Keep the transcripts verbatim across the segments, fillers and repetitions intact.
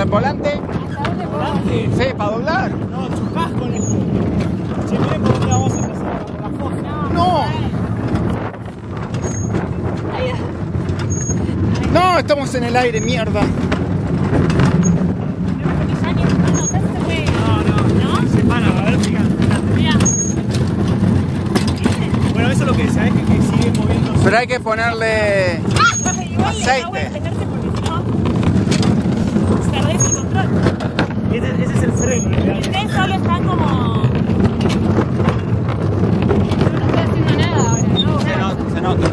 el volante. ¿Volante? Sí, para doblar. No, chocás con esto. Che, miren por dónde vamos a empezar. Por la fosa. No. No, estamos en el aire, mierda. No, no, no. Se para, a ver, fíjate. Bueno, eso es lo que decía, es que, que sigue moviéndose. Pero hay que ponerle aceite. Ese, ese es el freno, realmente. Ustedes solo están como... No estoy haciendo nada ahora, ¿no? Se nota, se nota.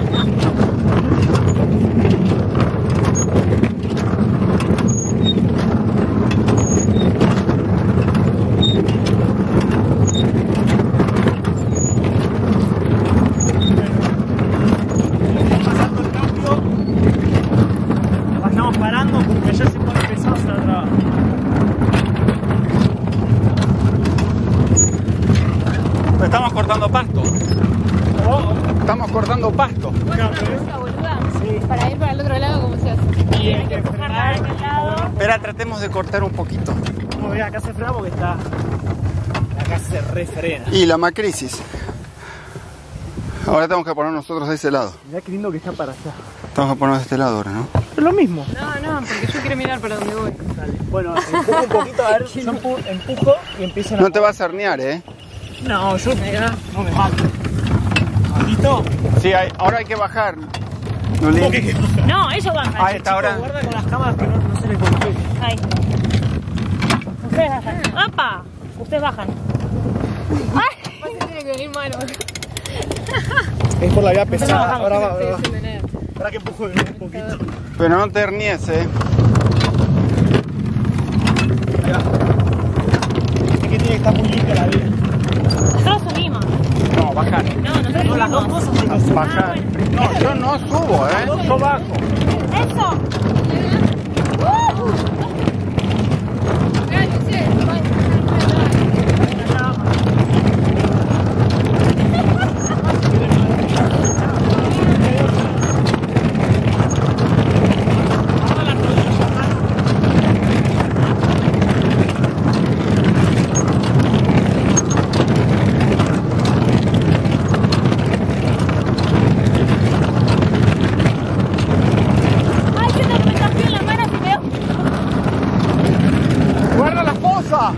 Pasando el cambio, vayamos parando porque ya se pone pesado hacia el trabajo. Estamos cortando pasto. Oh, Estamos cortando pasto. Bueno, una cosa, boluda. Para ir para el otro lado, ¿cómo se hace? y hay que frenar. Espera, tratemos de cortar un poquito. Como ve, acá se frena porque está. Acá se refrena. Y la macrisis. Ahora tenemos que poner nosotros a ese lado. Mirá qué lindo que está para allá. Tenemos que ponernos a este lado ahora, ¿no? Es lo mismo. No, no, porque yo quiero mirar para dónde voy. Dale. Bueno, empujo un poquito, a ver, yo empu- empujo y empiezan a... No te vas a herniar, ¿eh? No, yo no me mato. ¿Listo? Sí, hay- ahora hay que bajar. ¿Cómo que que baja? No, eso baja. Ahí está, ahora. Guarda con las cámaras que no, no se le complique. Ahí. Ustedes bajan. ¡Apa! Ustedes bajan. ¡Ay! Vas a tener que venir mano. Es por la vía pesada. No, Ahora va, no ahora va. estoy haciendo nada. Ahora que empujo un poquito. Pero no te hernies, ¿eh? Ahí va. Es que tiene que estar muy limpia la vía. Nosotros subimos. No, bajar. No, nosotros No, las dos subimos. cosas tienen que ser. Bajar. No, yo no subo, ¿eh? Yo bajo. ¡Eso! ¡Ay, se me cambió en la mano si veo! ¡Guarda la fosa!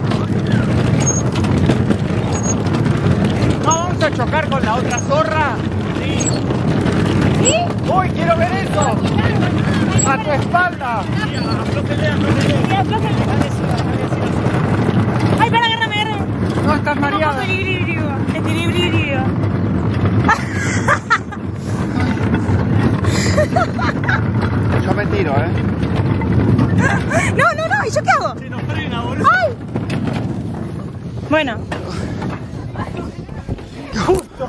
¿No vamos a chocar con la otra zorra? Sí. ¿Sí? ¡Uy, quiero ver eso! ¡A tu espalda! Sí, aflójele, aflójele. Sí, aflójale. Dale, sí, dale, sí, sí. ¡Ay, para, agárrame, agárrame! No estás Un mareada. poco equilibrio. Equilibrio. Yo me tiro, ¿eh? No, no, no, ¿y yo qué hago? Se nos frena, boludo. ¡Ay! Bueno. Justo.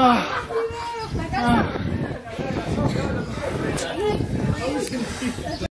Ah.